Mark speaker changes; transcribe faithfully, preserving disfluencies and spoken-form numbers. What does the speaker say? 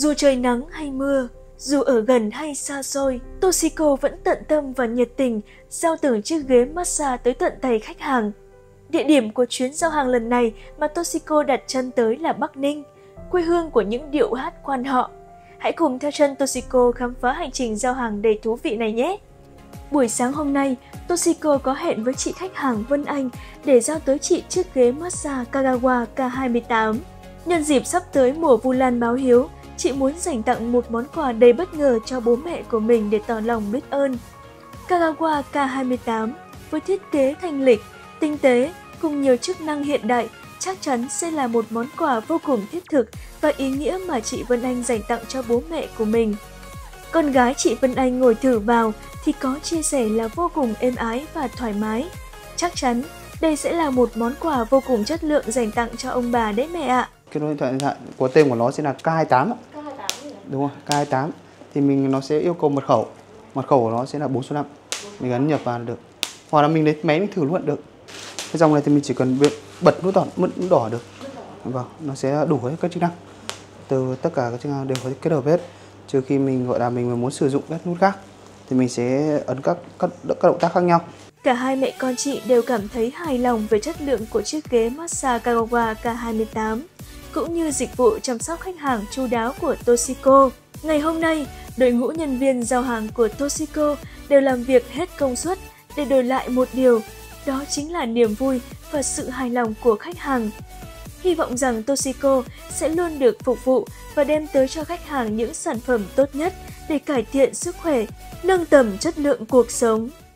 Speaker 1: Dù trời nắng hay mưa, dù ở gần hay xa xôi, Toshiko vẫn tận tâm và nhiệt tình giao từng chiếc ghế massage tới tận tay khách hàng. Địa điểm của chuyến giao hàng lần này mà Toshiko đặt chân tới là Bắc Ninh, quê hương của những điệu hát quan họ. Hãy cùng theo chân Toshiko khám phá hành trình giao hàng đầy thú vị này nhé! Buổi sáng hôm nay, Toshiko có hẹn với chị khách hàng Vân Anh để giao tới chị chiếc ghế massage Kagawa K hai mươi tám. Nhân dịp sắp tới mùa Vu Lan báo hiếu, chị muốn dành tặng một món quà đầy bất ngờ cho bố mẹ của mình để tỏ lòng biết ơn. Kagawa K hai mươi tám với thiết kế thanh lịch, tinh tế cùng nhiều chức năng hiện đại chắc chắn sẽ là một món quà vô cùng thiết thực và ý nghĩa mà chị Vân Anh dành tặng cho bố mẹ của mình. Con gái chị Vân Anh ngồi thử vào thì có chia sẻ là vô cùng êm ái và thoải mái. Chắc chắn đây sẽ là một món quà vô cùng chất lượng dành tặng cho ông bà đấy mẹ ạ.
Speaker 2: Cái điện thoại, điện thoại của tên của nó sẽ là K hai mươi tám ạ.
Speaker 3: K hai mươi tám gì?
Speaker 2: Đúng rồi, K hai mươi tám. Thì mình nó sẽ yêu cầu mật khẩu. Mật khẩu của nó sẽ là bốn số năm. Mình gắn nhập vào được. Hoặc là mình lấy máy mình thử luôn được. Cái dòng này thì mình chỉ cần bật nút đỏ, nút đỏ được. Vâng, nó sẽ đủ hết các chức năng. Từ tất cả các chức năng đều có kết hợp hết. Trừ khi mình gọi là mình muốn sử dụng các nút khác thì mình sẽ ấn các các, các động tác khác nhau.
Speaker 1: Cả hai mẹ con chị đều cảm thấy hài lòng về chất lượng của chiếc ghế massage Kagawa K hai mươi tám, cũng như dịch vụ chăm sóc khách hàng chu đáo của Toshiko. Ngày hôm nay, đội ngũ nhân viên giao hàng của Toshiko đều làm việc hết công suất để đổi lại một điều, đó chính là niềm vui và sự hài lòng của khách hàng. Hy vọng rằng Toshiko sẽ luôn được phục vụ và đem tới cho khách hàng những sản phẩm tốt nhất để cải thiện sức khỏe, nâng tầm chất lượng cuộc sống.